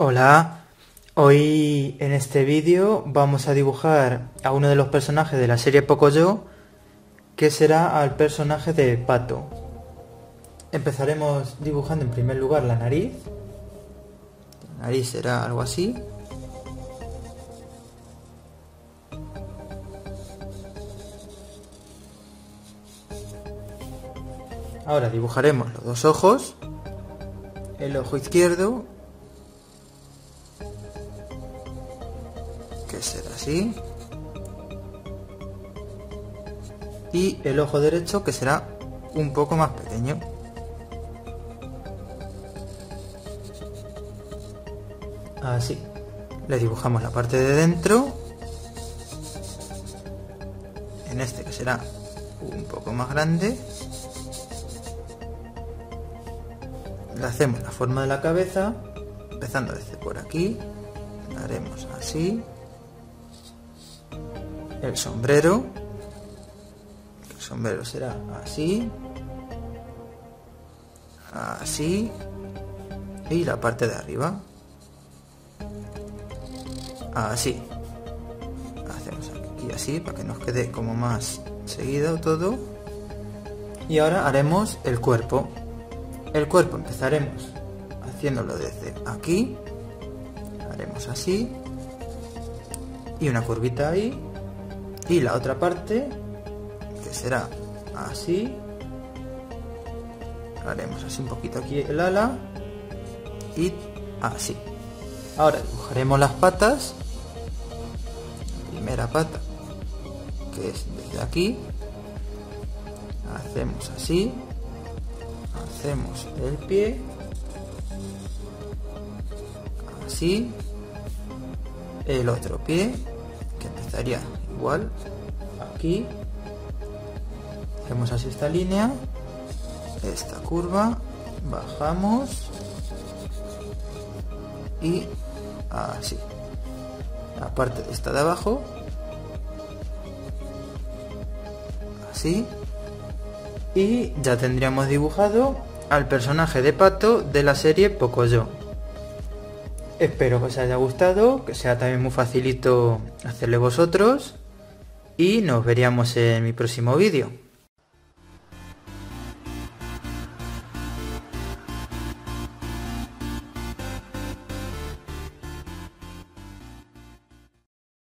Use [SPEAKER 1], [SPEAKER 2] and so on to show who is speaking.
[SPEAKER 1] Hola, hoy en este vídeo vamos a dibujar a uno de los personajes de la serie Pocoyo, que será al personaje de Pato. Empezaremos dibujando en primer lugar la nariz. La nariz será algo así. Ahora dibujaremos los dos ojos, el ojo izquierdo, que será así, y el ojo derecho, que será un poco más pequeño. Así. Le dibujamos la parte de dentro, en este que será un poco más grande. Le hacemos la forma de la cabeza, empezando desde por aquí. Le haremos así. El sombrero será así, así, y la parte de arriba así. Hacemos aquí así para que nos quede como más seguido todo. Y ahora haremos el cuerpo. El cuerpo empezaremos haciéndolo desde aquí, haremos así, y una curvita ahí, y la otra parte, que será así, haremos así un poquito aquí el ala, y así. Ahora dibujaremos las patas. La primera pata, que es desde aquí, hacemos así. Hacemos el pie, así, el otro pie, que empezaría igual, aquí, hacemos así esta línea, esta curva, bajamos, y así, la parte de esta de abajo, así. Y ya tendríamos dibujado al personaje de Pato de la serie Pocoyo. Espero que os haya gustado, que sea también muy facilito hacerle vosotros, y nos veríamos en mi próximo vídeo.